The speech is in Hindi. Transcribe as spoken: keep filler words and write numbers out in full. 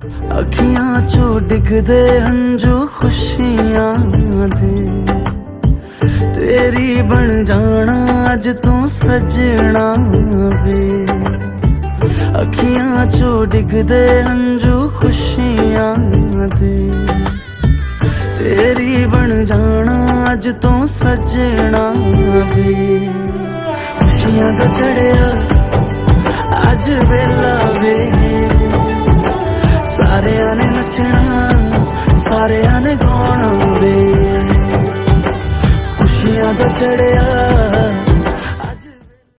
अखियां चो डिगदे हंजू खुशियां दे, तेरी बन जाना अज तू सजना वे। अखियां चो डिगदे हंजू खुशियां दे, तेरी बन जाना अज तू सजना वे। खुशियां दा चढ़िया अज वेला वे, सारे ने नचना सारे ने गाना वे। खुशियां दा चढ़िया